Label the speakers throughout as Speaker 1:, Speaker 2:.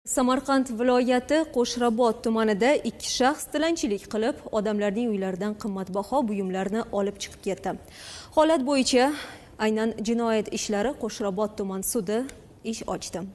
Speaker 1: Samarqand viloyati Qo'shrabot tumanida ikki shaxs tilanchilik qilib, odamlarning uylaridan qimmatbaho buyumlarni olib chiqib ketdi. Holat bo'yicha aynan jinoyat ishlari Qo'shrabot tuman sudi ish ochdi.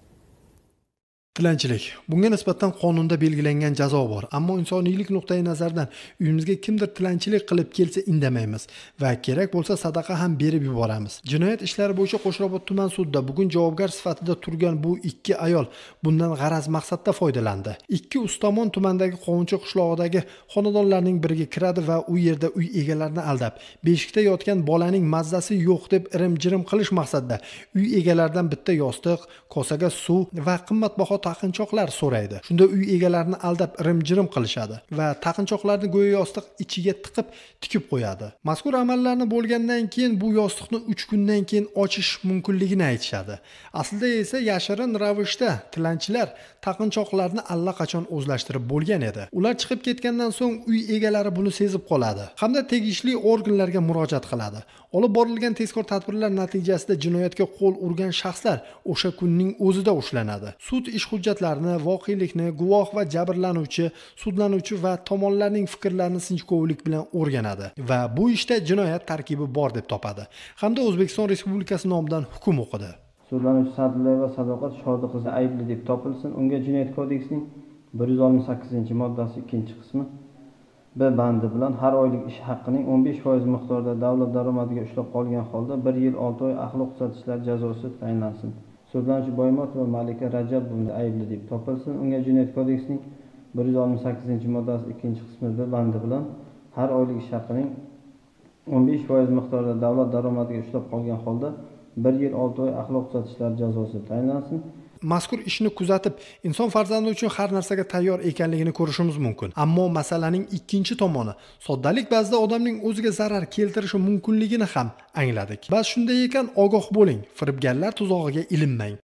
Speaker 2: Tilanchilik. Bunga nisbatan qonunda belgilangan jazo bor, ammo insoniylik nuqtai nazaridan uyimizga kimdir tilanchilik qilib kelsa indamaymiz va kerak bo'lsa sadaqa ham berib yuboramiz. Jinoyat ishlari bo'yicha Qo'shrabot tuman sudida bugun javobgar sifatida turgan bu ikki ayol bundan g'araz maqsadda foydalandi. Ikki ustomon tumandagi Qovunchi qishlog'idagi xonadonlarning biriga kiradi va u yerda uy egalarini aldab, beshikda yotgan bolaning mazzasi yo'q deb irim-jirim qilish maqsadida uy egalaridan bitta yostiq, kosaga suv va qimmatbaho taqinchoqlar so'raydi. Shunda uy egalarini aldab irim-jirim qilishadi va taqinchoqlarni go'yo yostiq ichiga tiqib tikib qo'yadi. Mazkur amallarni bo'lgandan keyin bu yostiqni 3 kundan keyin ochish mumkinligini aytishadi. Aslida esa yashirin ravishda tilanchilar taqinchoqlarni allaqachon o'zlashtirib bo'lgan edi. Ular chiqib ketgandan so'ng uy egalari buni sezib qoladi hamda tegishli organlarga murojaat qiladi. Olib borilgan tezkor tadbirlar natijasida jinoyatga qo'l urgan shaxslar o'sha kunning o'zida ushlanadi. Sud ish hujjatlarini, voqelikni, guvoh va jabrlanuvchi, sudlanuvchi va tomonlarning fikrlarini sinchkovlik bilan o'rganadi va bu ishda jinoyat tarkibi bor deb topadi hamda O'zbekiston Respublikasi nomidan hukm o'qidi.
Speaker 3: Sudlanuvchi Sadullayeva Sadoqat Shodiqqizi aybli deb topilsin. Unga Jinoyat kodeksining 168-moddasi 2-qismi B bandi bilan har oylik ish haqining 15% miqdorida davlat daromadiga ushlab qolgan holda 1 yil 6 oy axloq tuzatishlar jazosi tayinlansin. Sudlanuvchi Boymatova Malika Rajabovna aybli deb topilsin. Unga Jinoyat kodeksining 168-moddasi 2-qismi B bandi bilan har oylik ish haqining 15% miqdorida davlat daromadiga ushlab qolgan holda 1 yil 6 oy axloq tuzatishlar jazosi tayinlansin.
Speaker 2: Mazkur ishni kuzatib, inson farzandi uchun har narsaga tayyor ekanligini ko'rishimiz mumkin. Ammo masalaning ikkinchi tomoni, soddalik ba'zida odamning o'ziga zarar keltirishi mumkinligini ham angladik. Bas shunday ekan, ogoh bo'ling, firibgarlar tuzog'iga ilinmang.